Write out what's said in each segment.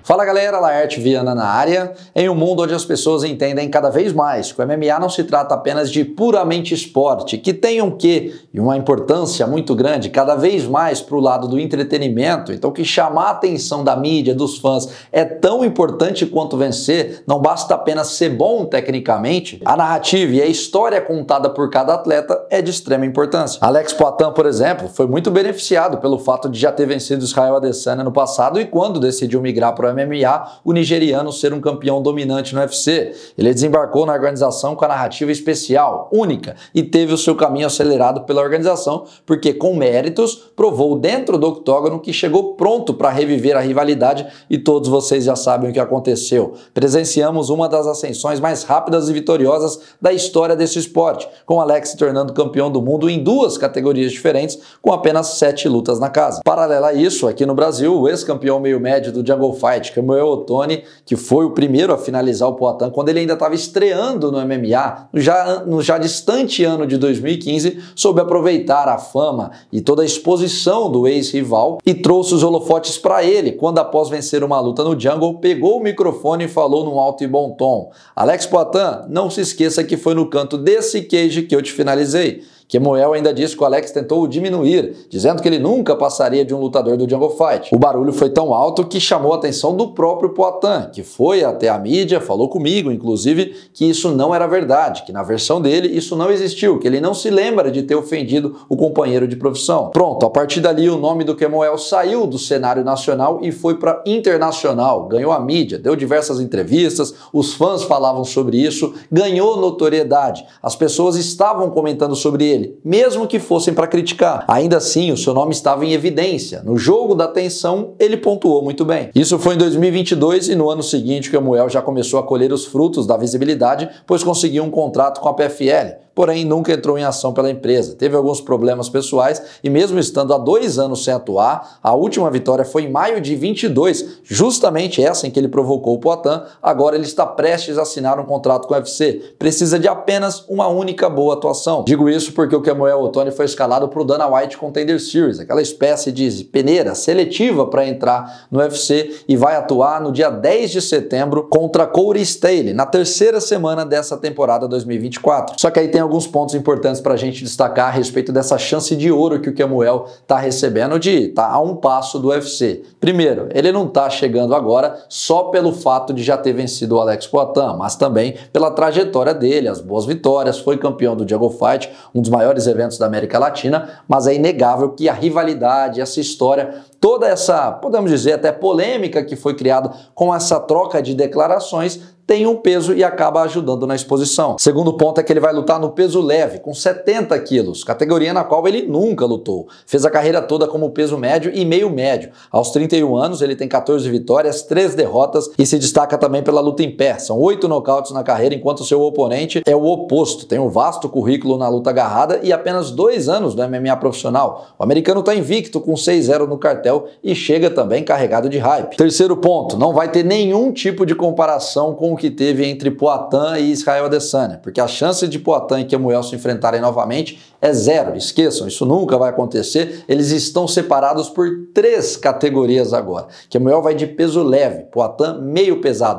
Fala galera, Laerte Viana na área. Em um mundo onde as pessoas entendem cada vez mais que o MMA não se trata apenas de puramente esporte, que tem um quê e uma importância muito grande cada vez mais para o lado do entretenimento, então que chamar a atenção da mídia, dos fãs, é tão importante quanto vencer, não basta apenas ser bom tecnicamente, a narrativa e a história contada por cada atleta é de extrema importância. Alex Poatan, por exemplo, foi muito beneficiado pelo fato de já ter vencido Israel Adesanya no passado e quando decidiu migrar para o MMA, o nigeriano ser um campeão dominante no UFC. Ele desembarcou na organização com a narrativa especial, única, e teve o seu caminho acelerado pela organização, porque com méritos provou dentro do octógono que chegou pronto para reviver a rivalidade e todos vocês já sabem o que aconteceu. Presenciamos uma das ascensões mais rápidas e vitoriosas da história desse esporte, com Alex se tornando campeão do mundo em duas categorias diferentes, com apenas 7 lutas na casa. Paralelo a isso, aqui no Brasil, o ex-campeão meio-médio do Jungle Fight, Kemuel Otoni, que foi o primeiro a finalizar o Poatan quando ele ainda estava estreando no MMA, no já distante ano de 2015, soube aproveitar a fama e toda a exposição do ex-rival e trouxe os holofotes para ele, quando após vencer uma luta no Jungle, pegou o microfone e falou num alto e bom tom: Alex Poatan, não se esqueça que foi no canto desse cage que eu te finalizei. Kemuel ainda disse que o Alex tentou o diminuir, dizendo que ele nunca passaria de um lutador do Jungle Fight. O barulho foi tão alto que chamou a atenção do próprio Poatan, que foi até a mídia, falou comigo, inclusive, que isso não era verdade, que na versão dele isso não existiu, que ele não se lembra de ter ofendido o companheiro de profissão. Pronto, a partir dali o nome do Kemuel saiu do cenário nacional e foi para internacional, ganhou a mídia, deu diversas entrevistas, os fãs falavam sobre isso, ganhou notoriedade, as pessoas estavam comentando sobre ele, mesmo que fossem para criticar. Ainda assim, o seu nome estava em evidência. No jogo da atenção, ele pontuou muito bem. Isso foi em 2022 e no ano seguinte, Kemuel já começou a colher os frutos da visibilidade, pois conseguiu um contrato com a PFL. Porém, nunca entrou em ação pela empresa. Teve alguns problemas pessoais e mesmo estando há 2 anos sem atuar, a última vitória foi em maio de 22, justamente essa em que ele provocou o Poatan. Agora ele está prestes a assinar um contrato com o UFC. Precisa de apenas uma única boa atuação. Digo isso porque o Kemuel Otoni foi escalado para o Dana White Contender Series, aquela espécie de peneira seletiva para entrar no UFC, e vai atuar no dia 10 de setembro contra Corey Staley, na 3ª semana dessa temporada 2024. Só que aí tem alguns pontos importantes para a gente destacar a respeito dessa chance de ouro que o Kemuel está recebendo de estar a um passo do UFC. Primeiro, ele não está chegando agora só pelo fato de já ter vencido o Alex Poatan, mas também pela trajetória dele, as boas vitórias, foi campeão do Jungle Fight, um dos maiores eventos da América Latina, mas é inegável que a rivalidade, essa história, toda essa, podemos dizer, até polêmica que foi criada com essa troca de declarações, tem um peso e acaba ajudando na exposição. Segundo ponto é que ele vai lutar no peso leve, com 70 quilos, categoria na qual ele nunca lutou. Fez a carreira toda como peso médio e meio médio. Aos 31 anos, ele tem 14 vitórias, 3 derrotas e se destaca também pela luta em pé. São 8 nocautes na carreira, enquanto seu oponente é o oposto. Tem um vasto currículo na luta agarrada e apenas 2 anos no MMA profissional. O americano está invicto com 6-0 no cartel e chega também carregado de hype. Terceiro ponto, não vai ter nenhum tipo de comparação com o que teve entre Poatan e Israel Adesanya, porque a chance de Poatan e Kemuel se enfrentarem novamente é 0. Esqueçam, isso nunca vai acontecer. Eles estão separados por 3 categorias agora. Kemuel vai de peso leve, Poatan meio pesado,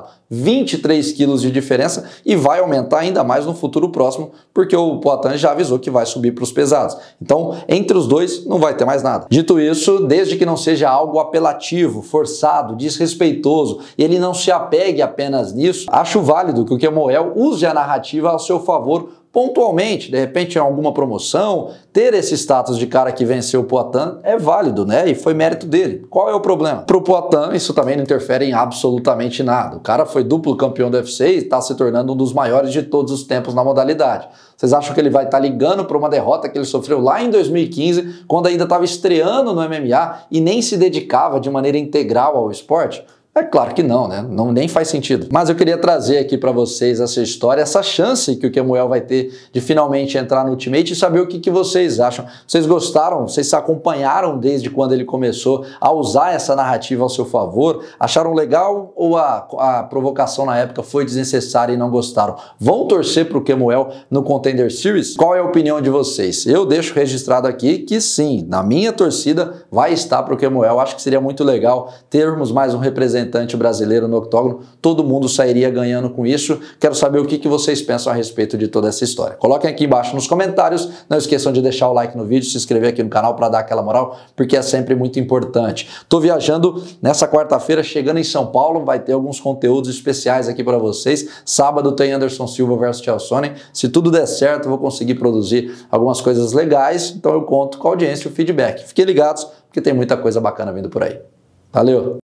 23 quilos de diferença, e vai aumentar ainda mais no futuro próximo, porque o Poatan já avisou que vai subir para os pesados. Então, entre os dois, não vai ter mais nada. Dito isso, desde que não seja algo apelativo, forçado, desrespeitoso, e ele não se apegue apenas nisso, acho válido que o Kemuel use a narrativa ao seu favor pontualmente, de repente em alguma promoção, ter esse status de cara que venceu o Poatan é válido, né? E foi mérito dele. Qual é o problema? Pro Poatan, isso também não interfere em absolutamente nada. O cara foi duplo campeão do UFC e está se tornando um dos maiores de todos os tempos na modalidade. Vocês acham que ele vai estar ligando para uma derrota que ele sofreu lá em 2015, quando ainda estava estreando no MMA e nem se dedicava de maneira integral ao esporte? É claro que não, né? Não, nem faz sentido. Mas eu queria trazer aqui para vocês essa história, essa chance que o Kemuel vai ter de finalmente entrar no Ultimate e saber o que vocês acham. Vocês gostaram? Vocês se acompanharam desde quando ele começou a usar essa narrativa ao seu favor? Acharam legal ou a provocação na época foi desnecessária e não gostaram? Vão torcer para o Kemuel no Contender Series? Qual é a opinião de vocês? Eu deixo registrado aqui que sim, na minha torcida vai estar para o Kemuel. Acho que seria muito legal termos mais um representante representante brasileiro no octógono, todo mundo sairia ganhando com isso. Quero saber o que vocês pensam a respeito de toda essa história. Coloquem aqui embaixo nos comentários, não esqueçam de deixar o like no vídeo, se inscrever aqui no canal para dar aquela moral, porque é sempre muito importante. Tô viajando nessa quarta-feira, chegando em São Paulo, vai ter alguns conteúdos especiais aqui para vocês. Sábado tem Anderson Silva versus Chael Sonnen. Se tudo der certo, eu vou conseguir produzir algumas coisas legais, então eu conto com a audiência e o feedback. Fiquem ligados, porque tem muita coisa bacana vindo por aí. Valeu!